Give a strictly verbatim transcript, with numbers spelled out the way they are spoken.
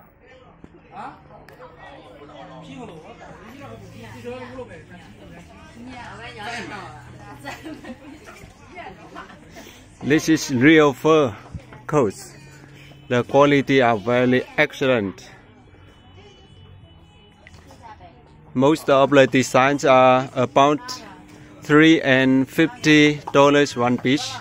啊？屁股路，汽车路呗。 This is real fur coats. The quality are very excellent. Most of the designs are about three and fifty dollars one piece.